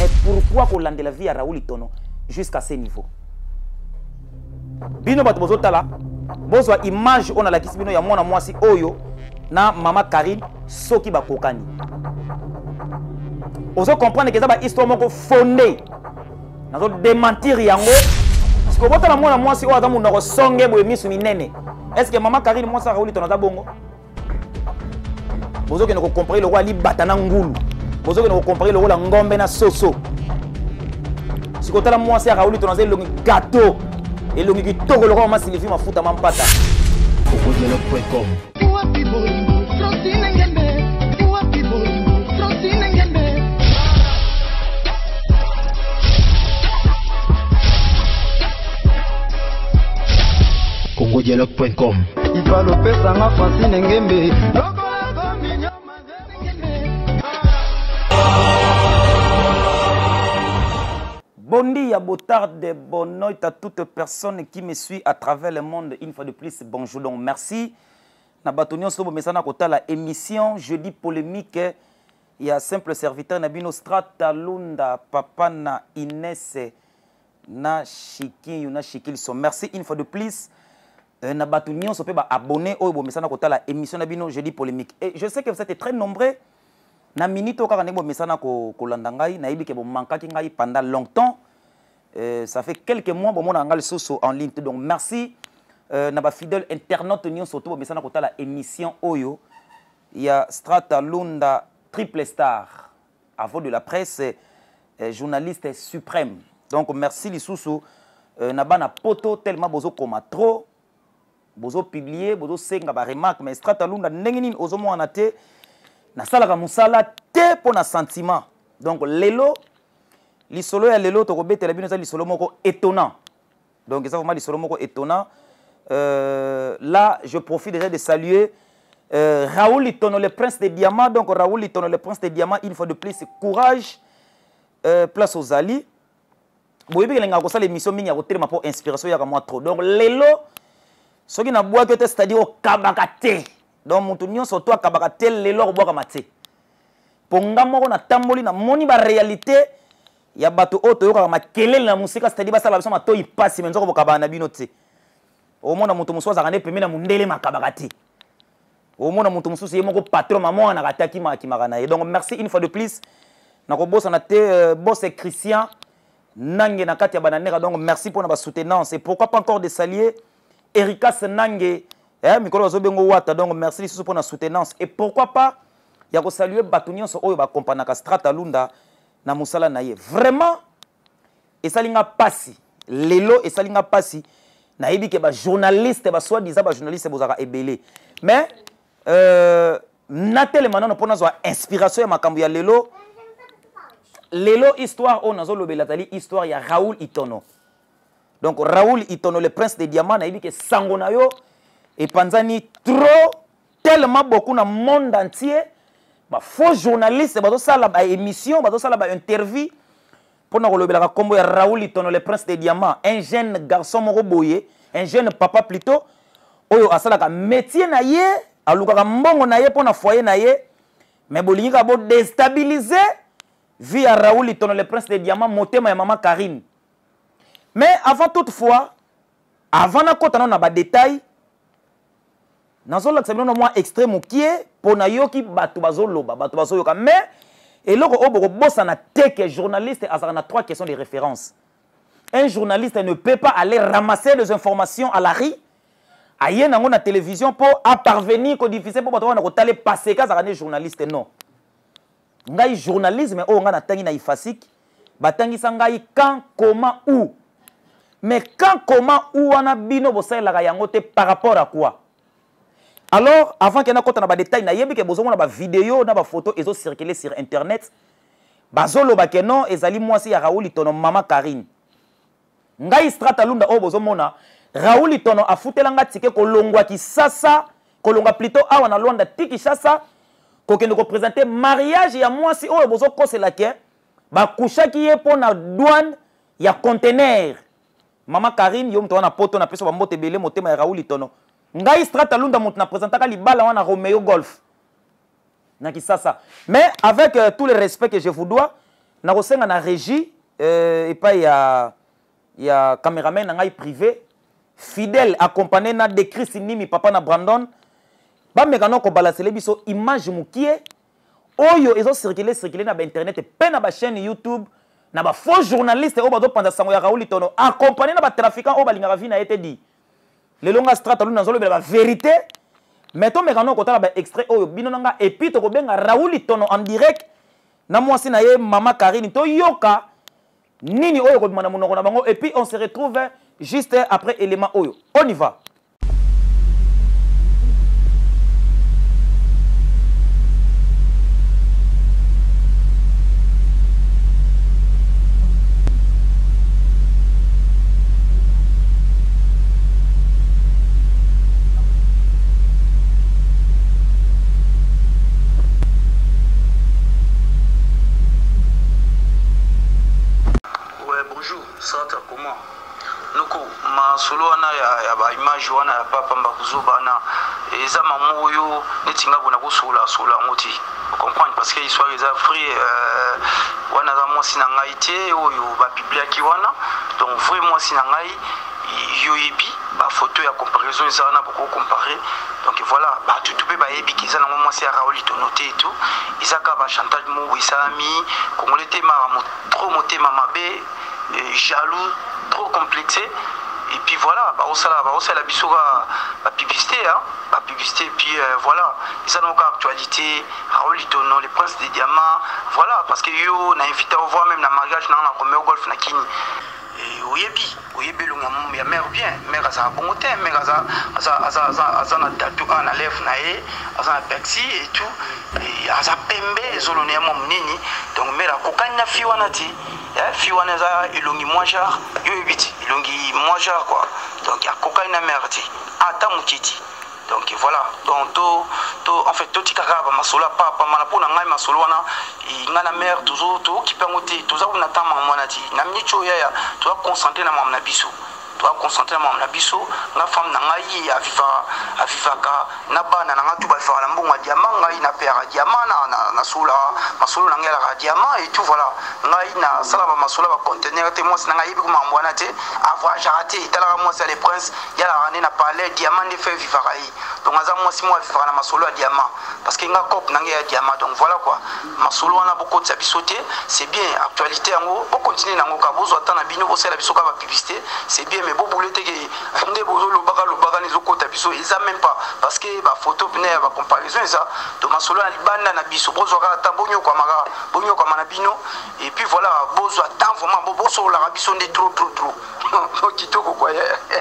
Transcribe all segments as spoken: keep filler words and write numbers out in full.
Mais pourquoi qu'on lande la vie à Raoul Itono jusqu'à ce niveau? Bino bato bozo tala, bozo image on a la kisi bino ya mwana mwasi oyo na mama Karine soki ba kokani. Ozo comprendre que ça ba histoire moko fondée. Nazo démentir yango. Parce que bota la mwana mwasi oyo adamu ndako songe boye misu minene. Est-ce que mama Karine mwasi Raoul Itono ta bongo? Bozo ke ne comprendre le roi li batana ngulu. Bozo ke ne comprendre le roi la ngombe na soso. Si côté la mwasi Raoul Itono za longi gâteau. Et le qui tourne le roi m'a signifié ma fout à ma pata. Cocodialogue point com. Cocodialogue point com. Il va le faire sans ma fascine ngembe. Bon dia, botarde, bonne nuit à toute personne qui me suit à travers le monde. Une fois de plus, bonjour, donc merci. Nabatonion Sobo Mesana Kota, la émission jeudi polémique. Il y a simple serviteur Nabino Strata Lunda, Papa na Inès na Chiki, na Chiki sont. Merci une fois de plus. Nabatonion Sobo abonné au Mesana Kota, la émission Nabino jeudi polémique. Et je sais que vous êtes très nombreux. Na minute au Karanebo Mesana ko Landangai, na ibi ke bo manka ki ngai pendant longtemps. Euh, ça fait quelques mois bon mon angal soso en ligne. Donc merci euh, na ba fidèle internaute nyon surtout Mesana kota la émission Oyo. Il y a Strata Lunda Triple Star, avant de la presse, euh, journaliste suprême. Donc merci les soso euh, na ba na poto tellement bozo koma trop bozo publier bozo senga ba remarque mais Strata Lunda ndengini ozo mo anate na salaka musala te pour na sentiment. Donc lelo lisolo ya lelo to kobete la bino za lisolo moko étonnant. Donc ça vraiment lisolo moko étonnant. Euh, là je profite déjà de saluer euh, Raoul Itono le prince des diamants. Donc Raoul Itono le prince des diamants, une fois de plus courage, euh, place aux alliés. Boyebi kelenga ko sala émission minya ko telema pour inspiration ya ka moi trop. Donc lelo soki na bois que c'est-à-dire au kabakate. Donc mutu nyonso to akabaka tel lelo ko boka mate. Ponga moko na tamboli na moni ba réalité ya bato oto yoka makelele na musika c'est-à-dire basala biso mato ipasi menzo ko boka bana bino te. O mona mutu muso azaka ne pembe na mundele makabaka te. O mona mutu muso ye moko patron maman na kataki makimaka na ye. Donc merci une fois de plus. Na ko bossa na te boss Christian Nange na kati ya bananera. Donc merci pour na soutenance et pourquoi pas encore de saluer Erika Senange. Eh, Mikolo Zobengo Wata, donc merci pour la soutenance. Et pourquoi pas, il y a saluer Batunion sur Oyo Kompanaka Strata Lunda na Musala Naye. Vraiment, et ça linga passi. Lelo et ça linga passi. Naïbi que ba journaliste, ba soit disant ba journaliste bozaka ebele. Mais euh natel maintenant pour nous inspiration ya makambo ya lelo. Lelo histoire on nazo lobela tali histoire ya Raoul Itono. Donc Raoul Itono le prince des diamants naïbi que sangonayo et Panzani trop tellement beaucoup dans le monde entier bah faux journaliste bah ça la émission bah ça la interview pour nous relever la combo ya Raoul Itono le prince des diamants, un jeune garçon moko boye, un jeune papa plutôt oyo asala ka métier na ye aluka ka mbongo na ye pour na foyer na ye mais bolingi ka bo déstabiliser via Raoul Itono le prince des diamants motema ya maman Karine. Mais avant toutefois avant na kota na ba détail nazola tsabino moi extrême qui est pour na yoki batu bazoloba batu bazoyoka mais et loko oboko bossa na teke journaliste azana trois questions de référence. Un journaliste ne peut pas aller ramasser les informations à la rue aye nango na télévision pour à parvenir ko diffuser pour batu na ko tale passer ka za journaliste non. Ngai journalisme o nga na tangi na ifasik batangi sangai quand comment où. Mais quand comment où on a bino bossa la yango te par rapport à quoi? Alors, avant qu'il y ait un détail, il y a des vidéos, des photos, ils ont circulé sur Internet. Bazolo bakeno, ezali mwasi ya Raoul Itono mama Karine. Ngai Strata Lunda o bozomona, Raoul Itono a futelanga tike kolongwa ki sasa, kolongwa plutôt awa na Luanda tiki sasa, kokende ko présenter mariage ya mwasi o bozo kosela ke, ba kushaki ye po na douane ya conteneur. Mama Karine yo mto wana poto na peso ba mbote belé motema ya Raoul Itono. Ngai Strata Lunda mot na présentaka libala wana Romeo Golf. Na kisasa. Mais avec euh, tout le respect que je vous dois, na kosenga na régie euh, et pas ya ya caméraman na ngai privé fidèle accompagné na de Chris Nimi papa na Brandon ba mekano ko balancer biso image mukie oyo ezo circuler circuler na ba internet pe na ba chaîne YouTube na ba faux journaliste o ba do panza sango ya Raoul Itono accompagné na ba trafiquant o ba linga vi na été dit le longa strata lu na zolo ba vérité mais to mekano ko tala ba extrait oyo bino nanga et puis to ko benga Raoul Itono en direct na mwasi na ye mama Karine to yoka nini oyo ko bimana monoko na bango et puis on se retrouve juste après élément oyo on y va. solo wana ya ba image wana ya papa mbakuzo bana eza mamu oyo netinga bona ko sola sola ngoti comprendre parce que histoire eza free euh wana za mwasi na ngai te oyo ba biblia ki wana donc vrai mwasi na ngai yo yebi ba photo ya comparaison eza na beaucoup comparer donc voilà ba tout tout ba yebi ki za na mwasi ya Raoul Itono te et tout isaka ba chantage mo wisami congolais te ma trop motema mabe jaloux trop complexé. Et puis voilà, bah, on s'est là, bah, on s'est la biso la publicité, hein, la publicité, et puis euh, voilà, ils ont encore actualité, Raoul Itono, les princes des diamants, voilà, parce que yo, on a invité à voir même dans le mariage, dans la Romeo Golf, na Kini. Et Oyebi, Oyebi, il y a mère bien, mère a bon thème, mère a un tatou en la lèvre, a un pexi et tout, et a un pembe, zoloné, mon nini, donc mère a cocagne na fiwanati. Fiwana za ilongi moja yo ebiti ilongi moja quoi donc ya cocaïne merde ata mutiti donc voilà donc to to en fait to tikaka ba masolo papa mana pona ngai masolo wana ngana mère toujours to kipengote toza kuna tama mwana ti na mnicho ya to concentrer na mama biso to concentrer na mama biso nga femme na ngai ya viva a vivaka na bana na ngatu ba fala mbonga diamant ngai na père diamant na na sola masolo na ngai la diamant et tout voilà ngai na sala ba masolo ba conteneur te moi na ngai bi kuma mbwana te avoir jarate tala moi c'est les princes ya la rane na palais diamant de fait vivaka yi donc aza moi si moi vivaka na masolo ya diamant parce que nga cop na ngai ya diamant donc voilà quoi masolo wana boko tsa bisote c'est bien actualité yango bo continuer nango ka bozo atana bino bo sala biso ka ba publicité c'est bien mais bo boulete ke nde bozo lo baka lo baka nizo kota biso ils a même pas parce que ba photo pene ba comparaison ça to masolo ya libanda na biso bozo ka ta bonyo kwa maka bonyo kwa manabino et puis voilà bozo attend vraiment bo bozo la biso nde trop trop trop kitoko quoi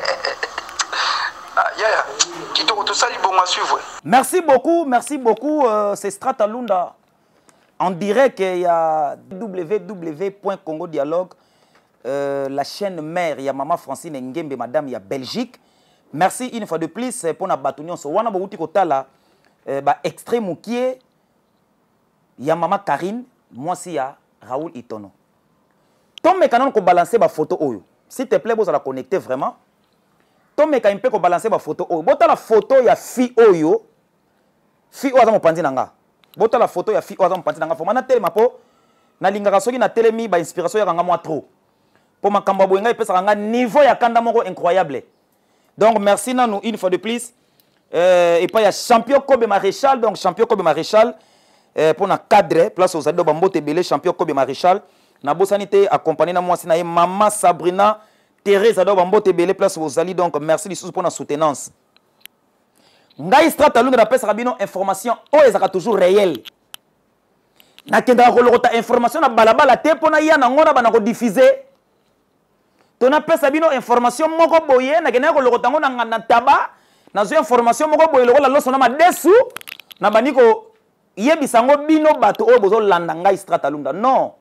ah ya ya kitoko to sali bon à suivre. Merci beaucoup, merci beaucoup euh, c'est Strata Lunda en direct il y a w w w point congo dialogue euh, la chaîne mère il y a maman Francine Ngembe madame il y a Belgique. Merci une fois de plus pour na batunion so wana bouti kotala ba extrait mukie ya mama Karine moi si ya Raoul Itono. Tom mekanon ko balancer ba photo oyo. S'il te plaît, vous allez connecter vraiment. Tom mekanon ko balancer ba photo oyo. Bota la photo ya fi oyo. Fi oyo za mopandi nanga. Bota la photo ya fi oyo za mopandi nanga. Fo mana telema po na lingaka soki na telemi ba inspiration ya kanga moi trop. Po makamba boyenga epesa kanga niveau ya kanda moko incroyable. Donc merci nanou une fois de plus. Euh, et pas il y a champion Kobe Maréchal donc champion Kobe Maréchal euh, pour na cadre place aux ado bambote belé champion Kobe Maréchal na bosanité accompagné na moi si na maman Sabrina Thérèse ado bambote belé place aux ali donc merci les pour na soutenance. Ngai Strata Lunda na pesa rabino information o ezaka toujours réel. Na kenda ko lokota information na balabala te pona ya na ngona bana ko diffuser. Tona pesa bino information moko boye na kenda ko lokota ngona na taba na zo information moko boye lokola loso na madesu na baniko yebisango bino bato oyo bozo landa ngai Strata Lunda non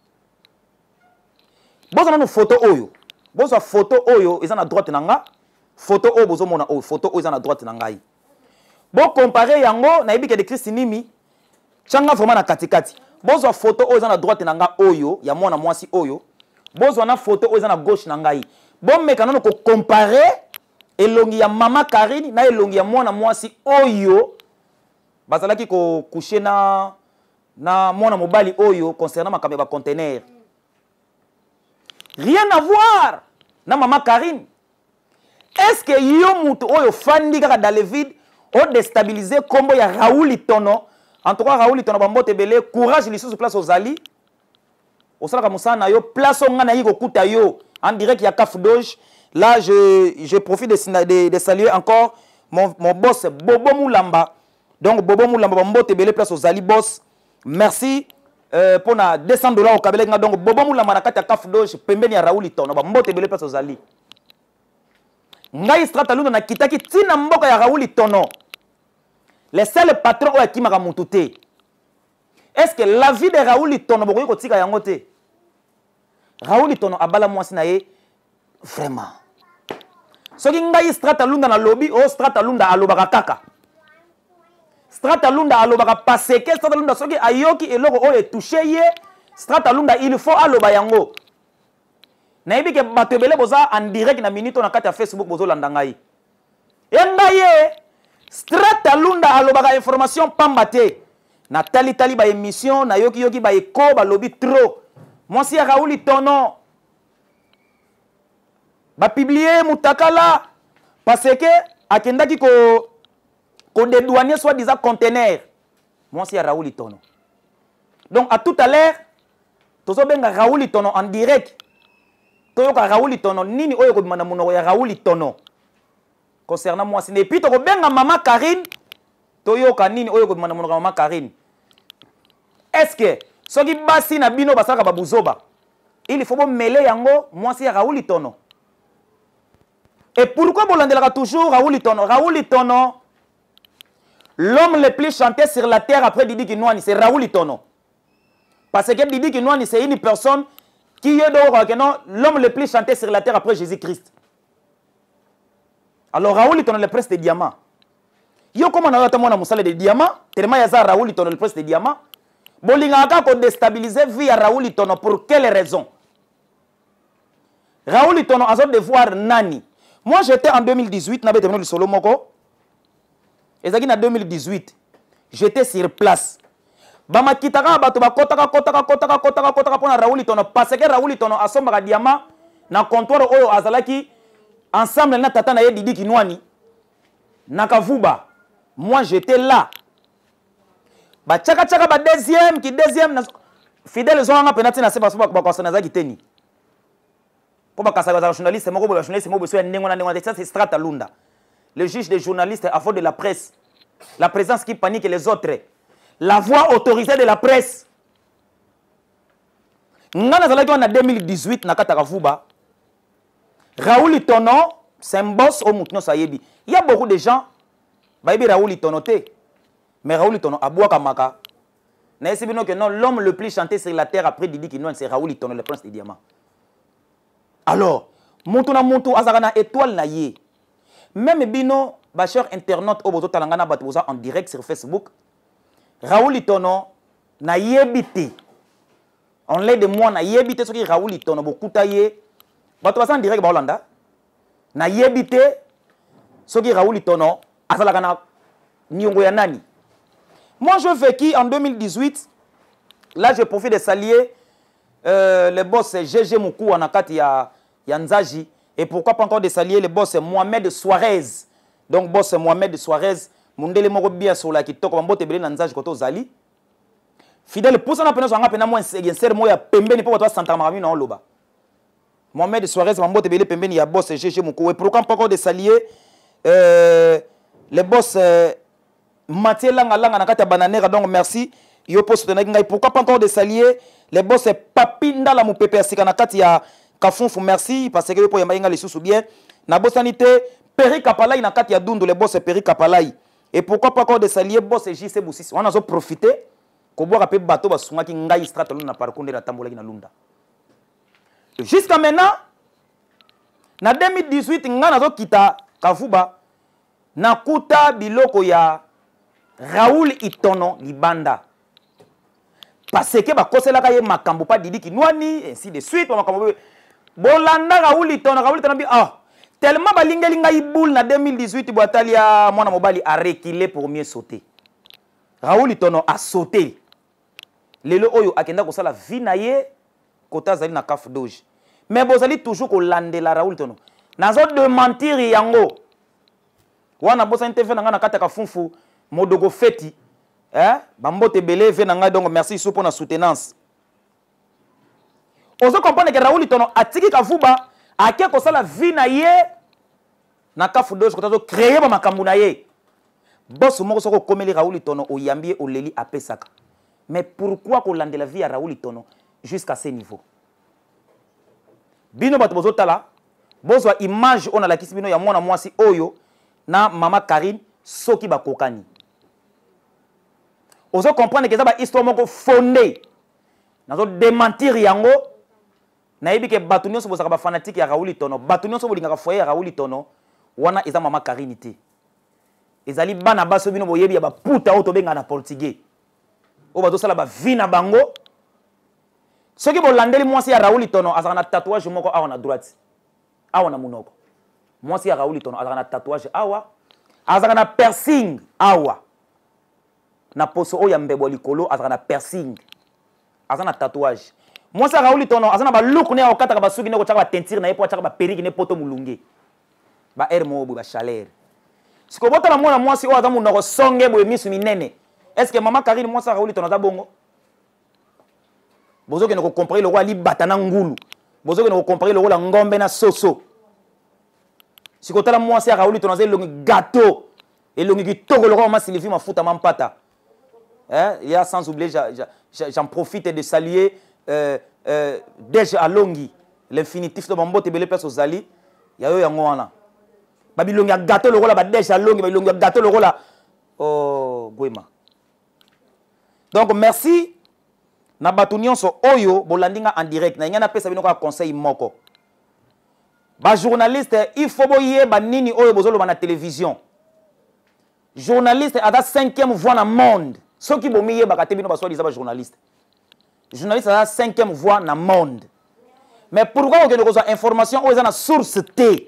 bozo na no photo oyo bozo photo oyo eza na droite na nga photo oyo bozo mona oyo photo oyo eza na droite na ngai bo comparer yango na yebike de Christ Nimi changa vraiment na katikati bozo photo oyo eza na droite na nga oyo ya mwana mwasi oyo bozo na photo oyo eza na gauche na ngai bo meka nono ko comparer elongi ya mama Karine na elongi ya mwana mwasi oyo bazalaki ko coucher na na mwana mobali oyo concernant ma caméra conteneur. Rien à voir na maman Karine. Est-ce que yo mutu oyo fandi kaka dans le vide o déstabiliser combo ya Raoul Itono? En tout cas Raoul Itono bambote belé courage li sous place aux ali. Au salaka musana yo place nga na yiko kuta yo en direct ya Caf Doge. Là je je profite de, de, de saluer encore mon, mon boss Bobo Moulamba. Donc Bobo Moulamba bambote belé place aux ali boss. Merci euh, pour na deux cents dollars au kabele nga donc Bobo Moulamba na kati ya Caf Doge pembeni ya Raoul Itono bambote belé place aux ali. Ngai strata luna na kitaki tina mboka ya Raoul Itono. Le seul patron oyo akimaka mutu te. Est-ce que la vie de Raoul Itono bokoki kotika yango te? Raoul Itono abala mwasi na ye vraiment. Soki ngai strata lunda na lobby o strata lunda alobaka kaka. Strata lunda alobaka paseke strata lunda soki ayoki eloko oyo touché ye strata lunda il faut aloba yango. Nayebi ke bato ebele boza en direct na minute na kati ya Facebook bozo landa ngai. E ngai ye strata lunda alobaka information pamba te. Na tali tali ba émission na yoki yoki ba eko ba lobby trop. Moi si Raoul Itono ba publier mutakala parce que akendaki ko ko dédouaner soit disant conteneur. Moi si Raoul Itono. Donc à tout à l'heure tozo benga Raoul Itono en direct. Toyoka Raoul Itono nini oyo ko demanda munoko ya Raoul Itono. Concernant moi, et puis tu as maman Karine, tu as nini oyo ko demanda maman Karine. Est-ce que ce qui basi na bino basaka babuzoba, il faut mêler yango moi c'est Raoul Itono. Et pourquoi bolandelaka toujours Raoul Itono? Raoul Itono, l'homme le plus chanté sur la terre après Didi Kinouani, c'est Raoul Itono. Parce que Didi Kinouani c'est une personne qui est l'homme le plus chanté sur la terre après Jésus-Christ. Alors Raoul Itono le prince des diamants. Yo comment on a eu musale de diamants, tellement yaza Raoul Itono le prince des diamants. Bolingaka ko déstabiliser vie à Raoul Itono pour quelle raison? Raoul Itono a de voir nani. Moi j'étais en deux mille dix-huit na beté le solo moko. Ezaki na deux mille dix-huit. J'étais sur place. Bama kitaka bato ba kotaka kotaka kotaka kotaka kotaka pona Raoul Itono parce que Raoul Itono a sombaka diamant na comptoir oyo azalaki ensemble na tata na ye Didi Kinouani na Kavuba. Moi j'étais là. Ba tchaka tchaka ba deuxième qui deuxième na fidèle zonga penati na seba soba ba kwasana za kiteni. Po ba kasa ba journaliste moko ba journaliste moko so ndengo na ndengo ça c'est strata lunda. Le juge des journalistes à faute de la presse. La présence qui panique les autres. La voix autorisée de la presse. Ngana zalaki en deux mille dix-huit na kata Kavuba. Raoul Itono, c'est un boss au Moutno Sayebi. Il y a beaucoup de gens, baïbi Raoul Itono te. Mais Raoul Itono, Aboua Kamaka. N'est-ce pas que non, l'homme le plus chanté sur la terre après Didi Kinouani, c'est Raoul Itono, le prince des diamants. Alors, Moutona Moutou, Azarana étoile na ye. Même bino, bacheur internaute au Bozo Talangana Batouza en direct sur Facebook. Raoul Itono, na yebite. On l'aide de moi, na yebite, ce qui Raoul Itono, beaucoup taillé. Bato basa en direct ba Hollanda na yebite soki Raoul Itono azalaka na niongo ya nani. Moi je vécu en deux mille dix-huit. Là je profite de saluer euh, le boss G G Moukou anakati ya ya Nzaji et pourquoi pas encore de saluer le boss Mohamed Suarez. Donc boss Mohamed Suarez mundele moko bien sur la kitoko mbote belé na Nzaji koto zali. Fidèle pour ça na pena so nga pena mo inser mo ya pembeni po bato Santa Marie na loba. Mohamed Suarez, Mambote Belé Pembeni, ya boss G G Moukou. Et pourquoi pas encore de saluer euh, le boss euh, Mathieu Langa Langa Nakata Bananera. Donc merci. Yo poste de pourquoi pas encore de saluer le boss Papinda la Moupepe Asika Nakati ya Kafunfu. Merci parce que pour Yamaïnga les sous bien. Na bossanité Peri Kapalai Nakati ya Dundu le boss Peri Kapalai. Et pourquoi pas encore de saluer boss J C Boussis. On a profité. Ko boire un bateau basunga ki ngai strata luna parcours de la tambola na lunda. Jusqu'à maintenant, en deux mille dix-huit, nga nazo kita Kavuba nakuta biloko ya Raoul Itono libanda. Parce que ba koselaka ye makambo pa Didi Kinouani ainsi de suite ba makambo bolanda Raoul Itono Raoul Itono bi ah tellement balingeli ngai boule na deux mille dix-huit boatalia mwana mobali a reculé pour mieux sauter. Raoul Itono a sauté. lelo oyo akenda kosala vie na ye kota azali na Caf Doge mais bozali toujours kolandela Raoul Tono nazo démentir yango wana bosani te ve na nga na kata ka funfu modogo feti eh bambote belé ve na nga donc merci so pour na soutenance ozo comprendre que Raoul Tono atiki kavuba ake kosala vie na ye na Caf Doge kota zo créer ba makambu na ye boss moko soko komeli Raoul Tono oyambie oleli apesaka mais pourquoi kolande la vie à Raoul Tono jusqu'à ce niveau bino bato bozotala bozwa image on a la kisibino ya mwana mwasi oyo na mama Karine soki bakokani ozo comprendre que ça ba histoire moko fondée nazo démentir yango na yebi ke bato nyonso bozaka ba fanatique ya Raoul Tono bato nyonso bolingaka foyer ya Raoul Tono wana eza mama Karine te ezali bana baso bino boyebi ya ba puta auto benga na portugais o bato sala ba vina bango soki bolandeli mwasi ya Raoul Tono azaka na tatouage moko awa na droite awa na munoko mwasi ya Raoul Tono azaka na tatouage awa azaka na piercing awa na poso oya mbebo likolo azaka na piercing azaka na tatouage mwasi ya Raoul Tono azaka na ba look ne okataka ba suki ne ko chaka ba teinture na yepo chaka ba perruque ne poto mulunge ba air mo ba chaleur siko bota na mwana mwasi o azamu noko songe boye misu minene est-ce que mama Karine mwasi ya Raoul Tono za bongo bozo ke ne ko comparer le roi libata na ngulu bozo ke ne ko comparer le roi la ngombe na soso siko tala mwasi ya Raoul Tono za longi gâteau et longi kitoko le roi ma Sylvie mafuta mampata hein il y a sans oublier j'en profite de saluer euh euh Dej Alongi l'infinitif de Mambote belé place aux Ali ya yo yango wana babilongi ya gâteau le roi la ba Dej Alongi babilongi ya gâteau le roi la oh Gwema donc merci na batu nyonso oyo bolandinga en direct na ngana pesa bino ka conseil moko ba journaliste il faut boye ba nini oyo bozolo ba na télévision journaliste ada cinquième voix na monde soki bomiye ba katebino ba soi-disant ba journaliste journaliste ada cinquième voix na monde mais pourquoi on a information oyo za na source T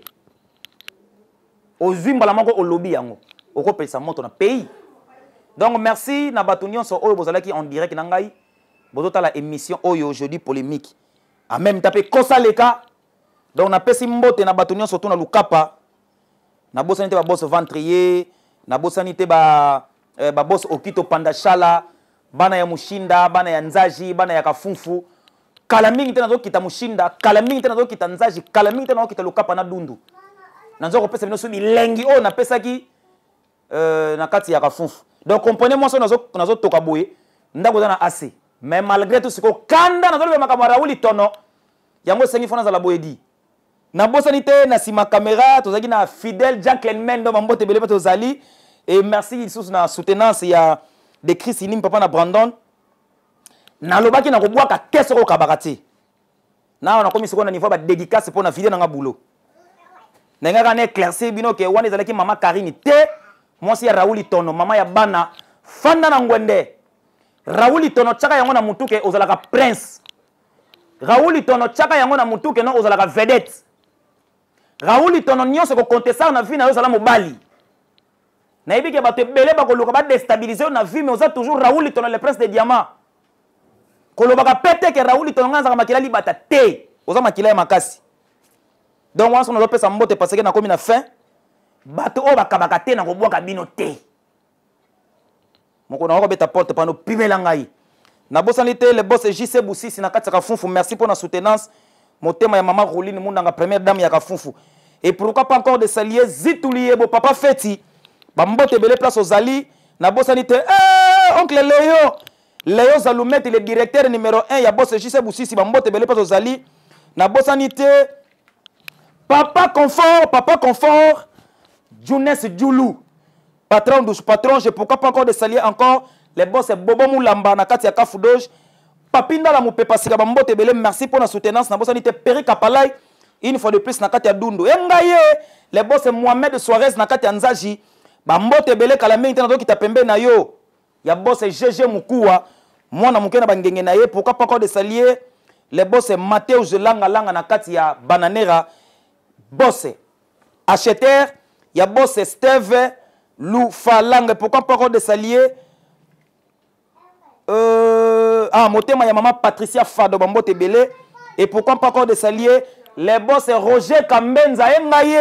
ozimba la moko o lobby yango oko pesa moto na pays donc merci na batu nyonso oyo bozalaki en direct na ngai bozota la émission oyo jeudi polémique en même temps kosa leka donc na pesi mbote na batu nyonso to na lukapa na bosani te ba boss ventrier na bosani te ba eh, ba boss okito pandashala bana ya mushinda bana ya nzaji bana ya kafunfu kala mingi te nazo kita mushinda kala mingi te nazo kita nzaji kala mingi te nazo kita lukapa na dundu nazo ko pesa bino so bilengi o na pesa ki euh, na kati ya kafunfu donc comprenez-moi ça nazo nazo toka boye ndako za na assez mais malgré tout ce ko kanda nazo le makamara Raoul Tono yango sengi fona za la boyedi na bosani te na sima caméra tozaki na fidèle gentleman do mambote belé pa tozali et merci sous na soutenance ya de Chris Inim papa na Brandon na lobaki na ko bwaka keso ko kabakati na on a commis seconde niveau ba dédicace pour na vidéo na nga boulot na nga kana éclaircir bino ke wana ezalaki mama Karine te mwasi ya Raoul Tono mama ya bana fanda na ngwende Raoul Tono chaka yango na mutuke ozalaka prince Raoul Tono chaka yango na mutuke no ozalaka vedette Raoul Tono nyonso ko contestar na vie na yo zala mobali na yebi ke bato ebele bakoluka ba déstabiliser na vie mais oza toujours Raoul Tono le prince des diamants kolobaka pete ke Raoul Tono nga nzaka makila libata te oza makila ya makasi donc wana sono pesa mbote parce que na komi na fin bato o bakabaka te na kobwaka bino te moko na ko beta porte pano pimela ngai na bosani te le boss J C Boussisi na kati ya kafunfu merci pour la soutenance motema ya mama Rouline Mundanga première dame ya kafunfu et pourquoi pas encore de saluer Zitulié bo papa Feti ba mbote belé place aux Ali na bosani te eh oncle Léo Léo Zaloumet le directeur numéro un ya boss J C Boussisi ba mbote belé place aux Ali na bosani te papa confort papa confort Jounès Djoulou patron douche patron je pourquoi pas encore de saluer encore les boss Bobo Moulamba na kati ya Caf Doge papinda la mopepa sika ba mbote belé merci pour la soutenance na bosani te Peri Kapalai une fois de plus na kati ya Dundu engaye les boss Mohamed Suarez na kati ya Nzaji ba mbote belé kala mingi tena dokita pembe na yo ya boss G G Mukuwa mwana muke na bangenge na ye pourquoi pas encore de saluer les boss Matteo Zelanga langa na kati ya Bananera boss acheteur ya boss Steve Lou Falang pourquoi pas encore de saluer euh euh, ah, motema ya maman Patricia Fado Bambote Belé. Et pourquoi pas encore de s'allier? Les boss Roger Kambenza Engaye.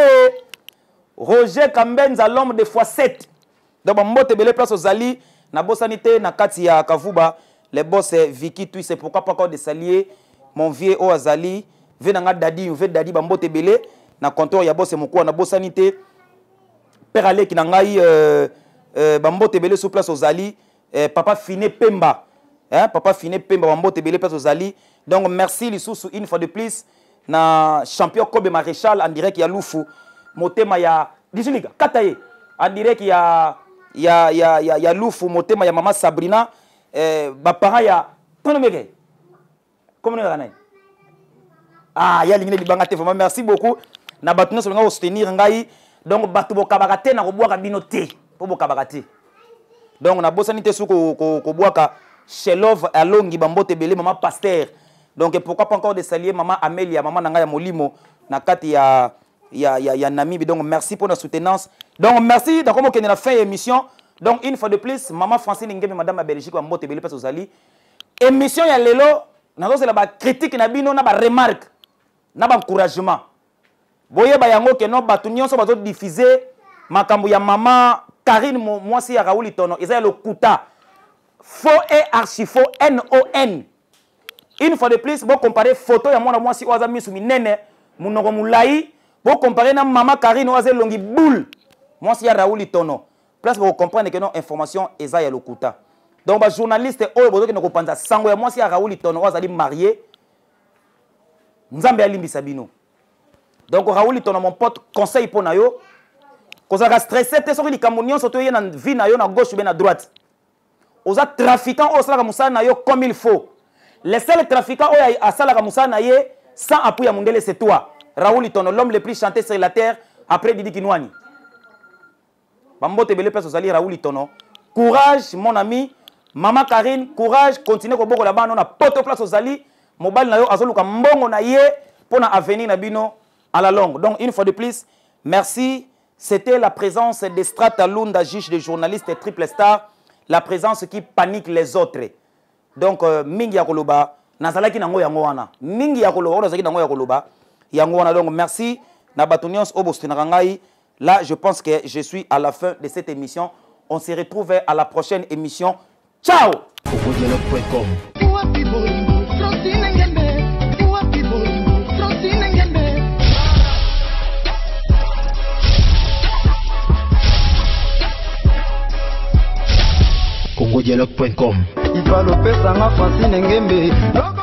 Roger Kambenza, l'homme de fois sept. Donc Bambote Belé place aux alliés. Na bossanité na kati ya Kavuba. Les boss Vicky Tui, c'est pourquoi pas encore de s'allier. Mon vieux O Azali. Venanga Dadi, ve Dadi Bambote Belé. Na comptoir ya boss Moukoua na bossanité. Père Ale qui n'angaye euh, euh, Bambote Belé sous place aux alliés. Euh, Papa Fine Pemba. Hein? Papa Fine Pemba Bambote Belé place aux alliés. Donc merci les sous une fois de plus na champion Kobe Maréchal en direct ya Lufu motema ya Dijulika Kataye en direct ya ya ya ya ya Lufu motema ya maman Sabrina eh ba parents ya tono meke comment on a ah ya lingine libanga te vraiment merci beaucoup na batu nyonso nga soutenir ngai donc batu bokabaka te na kobwaka bino te po bokabaka te donc na bosani te su ko ko bwaka Shelov alongi Bambote Belé maman Pasteur. Donc pourquoi pas encore de saluer maman Amélia, maman Nangaya Molimo, na kati ya ya ya ya Namibi. Donc merci pour la soutenance. Donc merci donc comme on a fait émission. Donc une fois de plus, maman Francine Ngeme madame à Belgique Bambote Belé passe aux alliés. Émission ya lelo, na c'est la ba critique na bino na ba remarque, na ba encouragement. Boye ba yango ke no batu nyonso bazo diffuser makambo ya maman Karine moi si ya Raoul Tono, ils le kuta. Faux et archi faux N O N. Une fois de plus, vous comparez photo ya mwana mwasi oza misu minene munoko mulai, vous comparez na maman Karine oza longi boule. Mwasi ya Raoul Tono. Place vous comprendre que non information eza ya lokuta. Donc ba journaliste oyo bozo ke no kopanza sango ya mwasi ya Raoul Tono oza li marié. Nzambe alimbisa bino. Donc Raoul Tono mon pote conseil pour na yo. Kozaka stressé te soki likambo nyonso to ye na vie na yo na gauche ou bien na droite. Oza trafiquant au salaka musana na yo comme il faut. Les seuls trafiquants qui a salaka musana na ye sans appui à Mundele c'est toi. Raoul Tono, l'homme le plus chanté sur la terre après Didi Kinwani. Bambote Belé place aux alliés Raoul Tono. Courage mon ami, maman Karine, courage, continuez ko boko là-bas on a poto place aux alliés. Mobile na yo azoluka mbongo na ye pour na avenir na bino à la longue. Donc une fois de plus, merci. C'était la présence d'Estrata Lunda, juge de journaliste et triple star. La présence qui panique les autres. Donc, mingi ya koloba, nazalaki nango yango wana. Mingi ya koloba, nazalaki nango ya koloba. Yango wana. Donc, merci. Nabatunions Obostinarangai. Là, je pense que je suis à la fin de cette émission. On se retrouve à la prochaine émission. Ciao! Cocodialogue point com Cocodialogue point com Ifalopesa nga Francine Ngembe.